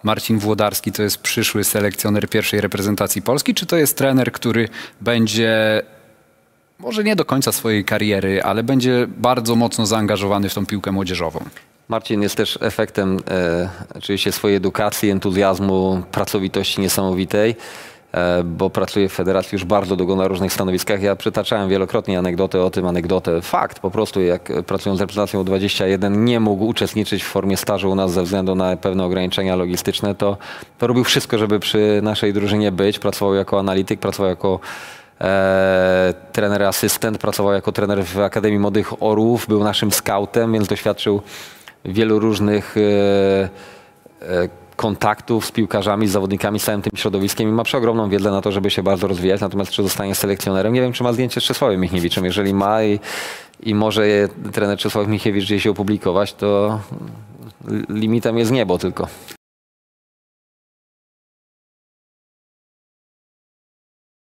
Marcin Włodarski to jest przyszły selekcjoner pierwszej reprezentacji Polski, czy to jest trener, który będzie może nie do końca swojej kariery, ale będzie bardzo mocno zaangażowany w tą piłkę młodzieżową? Marcin jest też efektem oczywiście swojej edukacji, entuzjazmu, pracowitości niesamowitej, bo pracuje w federacji już bardzo długo na różnych stanowiskach. Ja przytaczałem wielokrotnie anegdotę o tym, Fakt po prostu, jak pracując z reprezentacją U21 nie mógł uczestniczyć w formie stażu u nas ze względu na pewne ograniczenia logistyczne, to robił wszystko, żeby przy naszej drużynie być. Pracował jako analityk, pracował jako trener asystent, pracował jako trener w Akademii Młodych Orłów, był naszym skautem, więc doświadczył wielu różnych kontaktów z piłkarzami, z zawodnikami, z całym tym środowiskiem i ma przeogromną wiedzę na to, żeby się bardzo rozwijać. Natomiast czy zostanie selekcjonerem? Nie wiem, czy ma zdjęcie z Czesławem Michniewiczem. Jeżeli ma i może trener Czesław Michniewicz gdzieś się opublikować, to limitem jest niebo tylko.